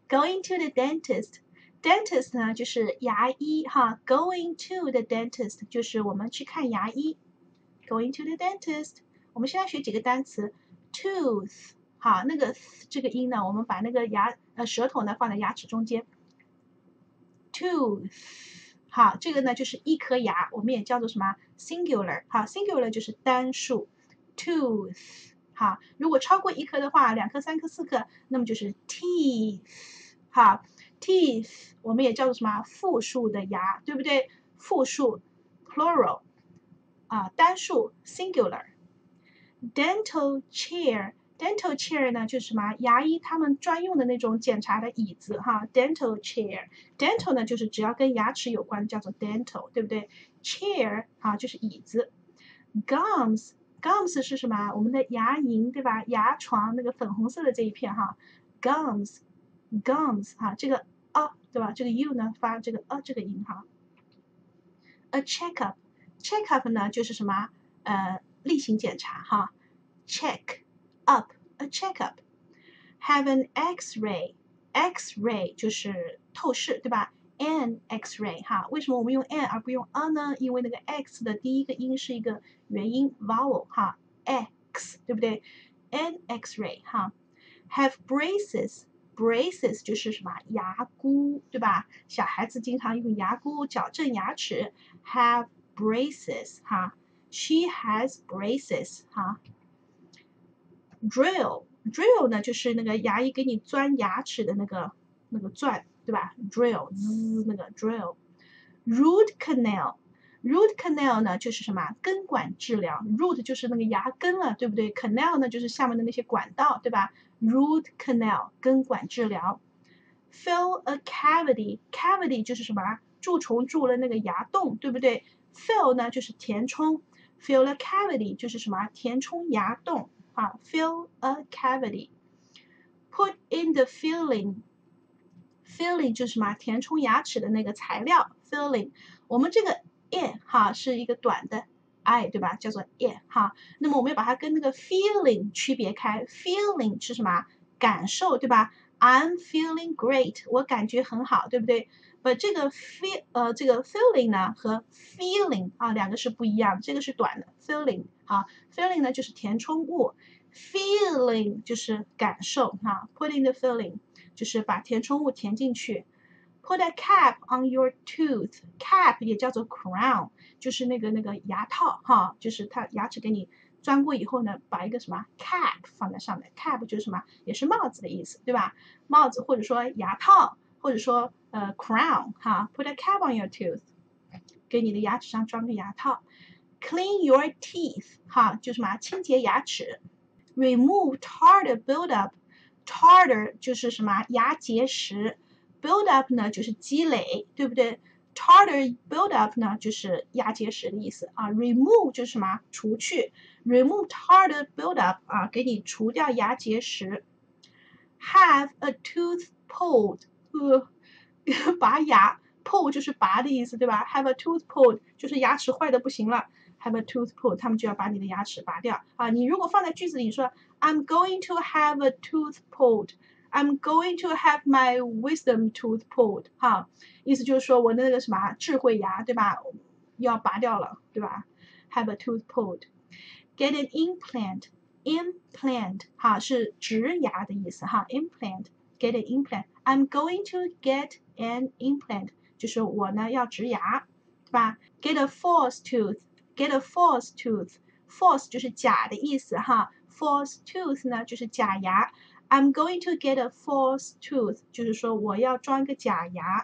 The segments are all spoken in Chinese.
Going to the dentist 呢就是牙医哈 ，Going to the dentist 就是我们去看牙医。Going to the dentist， 我们先来学几个单词 ，tooth， 好，那个这个音呢，我们把那个舌头呢放在牙齿中间 ，tooth， 好，这个呢就是一颗牙，我们也叫做什么 singular， 好 ，singular 就是单数 ，tooth， 好，如果超过一颗的话，2颗、3颗、4颗，那么就是 teeth， 好 ，teeth 我们也叫做什么复数的牙，对不对？复数 plural。单数 singular。dental chair，dental chair 呢就是什么牙医他们专用的那种检查的椅子哈 ，dental chair。dental 呢就是只要跟牙齿有关叫做 dental， 对不对 ？chair 就是椅子。gums 是什么？我们的牙龈对吧？牙床那个粉红色的这一片哈 ，gums 这个对吧？这个 u 呢发这个这个音哈。a checkup 呢就是什么？例行检查哈 ，check up a checkup。have an X-ray 就是透视对吧？an X-ray 哈，为什么我们用 an 而不用 a 呢？因为那个 X 的第一个音是一个元音 vowel 哈 ，X 对不对？an X-ray 哈。have braces 就是什么牙箍对吧？小孩子经常用牙箍矫正牙齿 have braces 哈。She has braces 哈。drill 呢就是那个牙医给你钻牙齿的那个钻对吧 drill 那个 drill。root canal 呢就是什么根管治疗 root 就是那个牙根了对不对 canal 呢就是下面的那些管道对吧 root canal 根管治疗。fill a cavity 就是什么蛀虫蛀了那个牙洞对不对 fill 呢就是填充 fill a cavity 就是什么填充牙洞fill a cavity。 put in the filling 就是什么填充牙齿的那个材料 filling。 我们这个 in 是一个短的 i 对吧叫做 in 那么我们要把它跟那个 feeling 区别开 feeling 是什么感受对吧 I'm feeling great 我感觉很好对不对 but 这个 feeling 呢和 feeling 两个是不一样这个是短的 feeling feeling 呢就是填充物 feeling 就是感受put in the filling 就是把填充物填进去。Put a cap on your tooth. Cap 也叫做 crown， 就是那个牙套就是它牙齿给你钻过以后呢，把一个什么 cap 放在上面。Cap 就是什么，也是帽子的意思，对吧？帽子或者说牙套，或者说crown Put a cap on your tooth， 给你的牙齿上装个牙套。Clean your teeth 就是什么清洁牙齿。Remove tartar buildup。tartar 就是什么牙结石 ，build up 呢就是积累，对不对 ？tartar build up 呢就是牙结石的意思remove 就是什么除去 ，remove tartar build up 给你除掉牙结石。Have a tooth pulled，拔牙 ，pull 就是拔的意思，对吧 ？Have a tooth pulled 就是牙齿坏的不行了。Have a tooth pulled， 他们就要把你的牙齿拔掉你如果放在句子里说 I'm going to have a tooth pulled，I'm going to have my wisdom tooth pulled， 意思就是说我的那个什么智慧牙，对吧？要拔掉了，对吧 ？Have a tooth pulled。Get an implant，implant 是植牙的意思implant。Get an implant，I'm going to get an implant， 就是我呢要植牙，对吧 ？Get a false tooth，get a false tooth，false 就是假的意思false tooth 呢就是假牙。I'm going to get a false tooth， 就是说我要装个假牙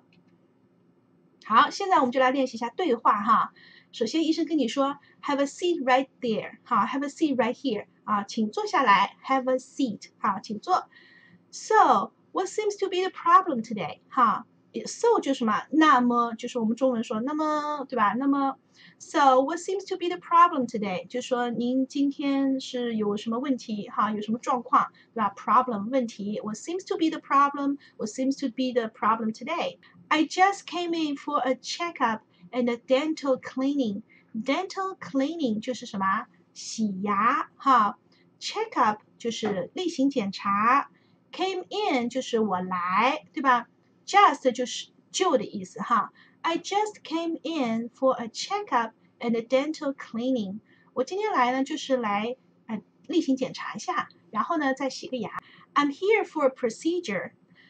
好，现在我们就来练习一下对话首先，医生跟你说 ，Have a seat right there， ，Have a seat right here， 请坐下来 ，Have a seat， 请坐。So what seems to be the problem today？ So 就是什么？那么就是我们中文说那么，对吧？那么 ，So what seems to be the problem today？ 就说您今天是有什么问题有什么状况，对吧？Problem 问题，What seems to be the problem？What seems to be the problem today？I just came in for a checkup and a dental cleaning. Dental cleaning 就是什么？洗牙Checkup 就是例行检查 came in 就是我来，对吧 ？Just 就是就的意思哈。I just came in for a checkup and a dental cleaning。我今天来呢，就是来例行检查一下，然后呢再洗个牙。I'm here for a procedure.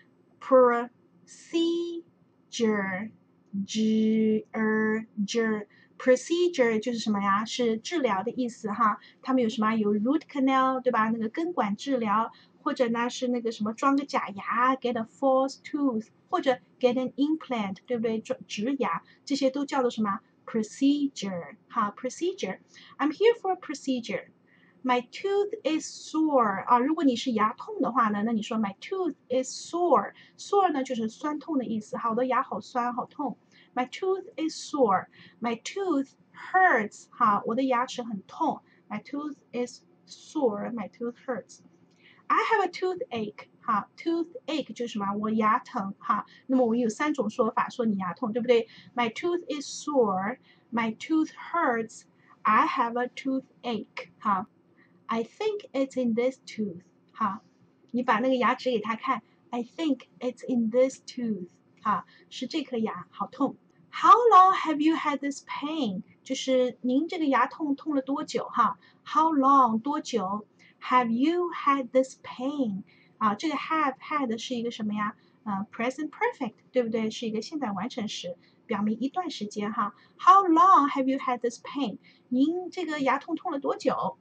Procedure 就是什么呀？是治疗的意思哈。他们有什么？有 root canal 对吧？那个根管治疗，或者呢是那个什么装个假牙 get a false tooth， 或者 get an implant 对不对？植牙，这些都叫做什么 procedure 哈 procedure。I'm here for a procedure。My tooth is sore 啊，如果你是牙痛的话呢，那你说 My tooth is sore 呢就是酸痛的意思，好的牙好酸好痛。My tooth is sore. My tooth hurts 哈，我的牙齿很痛。My tooth is sore. My tooth hurts. I have a toothache 哈 ，toothache 就是什么？我牙疼哈。那么我们有3种说法说你牙痛，对不对 ？My tooth is sore. My tooth hurts. I have a toothache 哈。I think it's in this tooth 哈，你把那个牙齿给他看 I think it's in this tooth 哈，是这颗牙好痛。How long have you had this pain？ 就是您这个牙痛了多久哈 ？How long 多久 have you had this pain？ 啊，这个 have had 是一个什么呀？present perfect 对不对？是一个现在完成时，表明一段时间哈。How long have you had this pain？ 您这个牙痛了多久？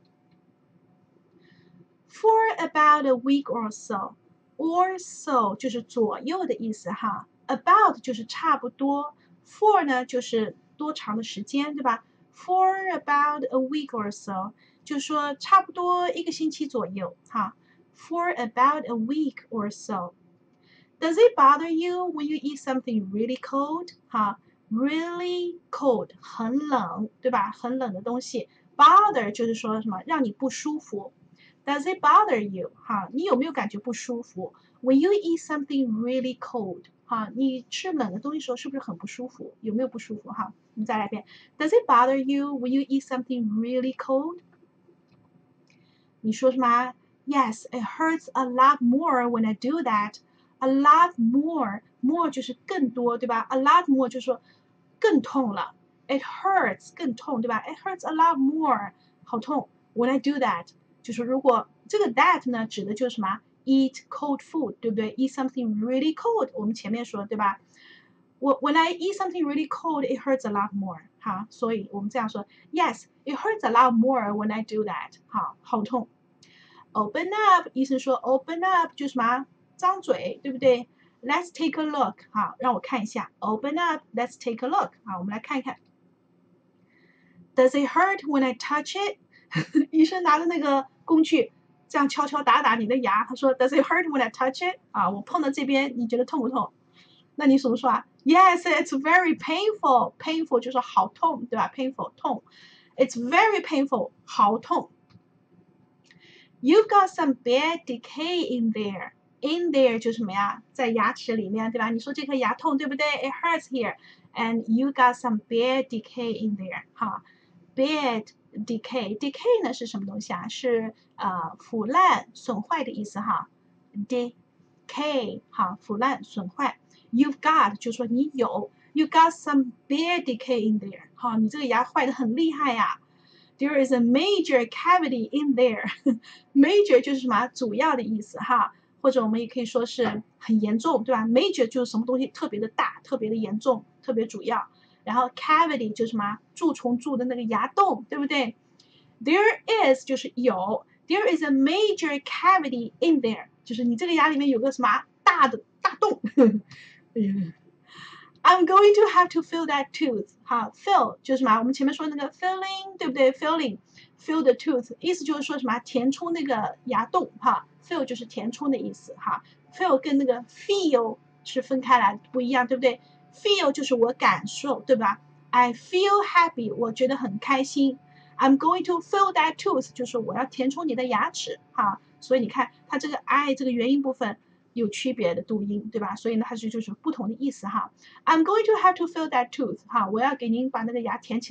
For about a week or so. Or so 就是左右的意思哈。About 就是差不多。For 呢就是多长的时间，对吧 ？For about a week or so 就是说差不多1个星期左右哈。For about a week or so. Does it bother you when you eat something really cold? 哈，really cold 很冷，对吧？很冷的东西。Bother 就是说什么让你不舒服。Does it bother you？ 哈，你有没有感觉不舒服 ？When you eat something really cold， 哈，你吃冷的东西的时候是不是很不舒服？有没有不舒服？哈，我们再来一遍。Does it bother you when you eat something really cold？ 你说什么 ？Yes, it hurts a lot more when I do that. A lot more, more 就是更多，对吧 ？A lot more 就是说更痛了。It hurts 更痛，对吧 ？It hurts a lot more， 好痛。When I do that， 就是如果这个 that 呢，指的就是什么 ？Eat cold food， 对不对 ？Eat something really cold， 我们前面说对吧？When I eat something really cold, it hurts a lot more。好，所以我们这样说：Yes, it hurts a lot more when I do that。好，好痛。Open up， 医生说 open up 就是什么？张嘴，对不对 ？Let's take a look。好，让我看一下。Open up, let's take a look。好，我们来看一看。Does it hurt when I touch it？ 医生拿着那个工具，这样敲敲打打你的牙。他说 Does it hurt when I touch it？ 啊，我碰到这边，你觉得痛不痛？那你怎么说啊 ？Yes, it's very painful. Painful 就是好痛，对吧 ？Painful 痛。It's very painful， 好痛。You've got some bad decay in there. In there 就是什么呀？在牙齿里面，对吧？你说这颗牙痛，对不对 ？It hurts here, and you got some bad decay in there. 哈 ，bad decay. Decay 呢是什么东西啊？是腐烂、损坏的意思哈。Decay 哈，腐烂、损坏。You've got 就说你有。You got some bad decay in there. 哈，你这个牙坏的很厉害呀。There is a major cavity in there. Major 就是什么主要的意思哈，或者我们也可以说是很严重，对吧 ？Major 就是什么东西特别的大、特别的严重、特别主要。然后 cavity 就是什么蛀虫蛀的那个牙洞，对不对 ？There is 就是有 ，There is a major cavity in there， 就是你这个牙里面有个什么大的大洞。I'm going to have to fill that tooth。好 ，fill 就是什么？我们前面说那个 filling， 对不对 ？Filling，fill the tooth， 意思就是说什么？填充那个牙洞哈。Fill 就是填充的意思哈。Fill 跟那个 feel 是分开来不一样，对不对 ？Feel 就是我感受，对吧 ？I feel happy， 我觉得很开心。I'm going to fill that tooth， 就是我要填充你的牙齿哈。所以你看，它这个 I 这个元音部分。有区别的读音，对吧？所以呢，它就是不同的意思哈。I'm going to have to fill that tooth， 哈，我要给您把那个牙填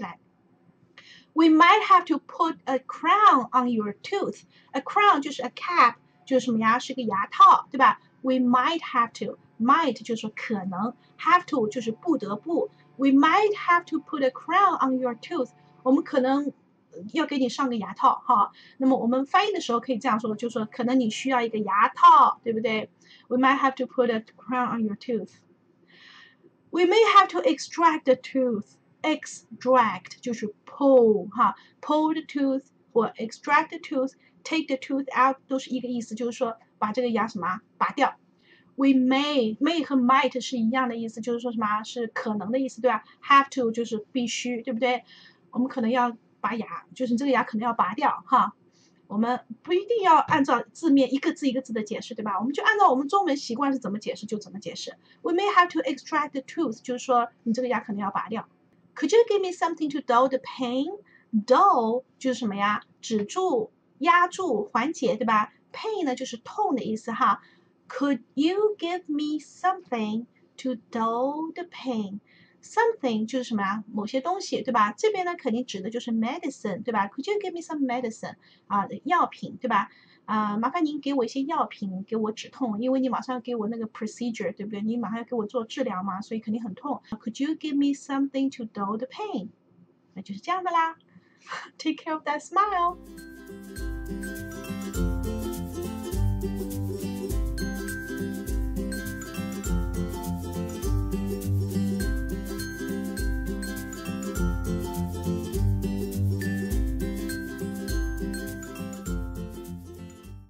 起来。We might have to put a crown on your tooth. A crown 就是 a cap， 就是什么呀？是个牙套，对吧 ？We might have to，might 就是说可能 ，have to 就是不得不。We might have to put a crown on your tooth，我们可能要给你上个牙套哈。那么我们翻译的时候可以这样说，就是说可能你需要一个牙套，对不对 ？We might have to put a crown on your tooth. We may have to extract the tooth. Extract 就是 pull 哈 ，pull the tooth 或 extract the tooth, take the tooth out 都是一个意思，就是说把这个牙什么拔掉。We may 和 might 是一样的意思，就是说什么是可能的意思，对吧？Have to 就是必须，对不对？我们可能要拔牙，就是这个牙可能要拔掉哈。我们不一定要按照字面一个字一个字的解释，对吧？我们就按照我们中文习惯是怎么解释就怎么解释。We may have to extract the tooth， 就是说你这个牙可能要拔掉。Could you give me something to dull the pain? Dull 就是什么呀？止住、压住、缓解，对吧 ？Pain 呢就是痛的意思哈。Could you give me something to dull the pain?Something 就是什么呀？某些东西，对吧？这边呢，肯定指的就是 medicine，对吧 ？Could you give me some medicine？药品，对吧？麻烦您给我一些药品，给我止痛，因为你马上要给我那个 procedure，对不对？你马上要给我做治疗嘛，所以肯定很痛。Could you give me something to dull the pain？那就是这样的啦。Take care of that smile.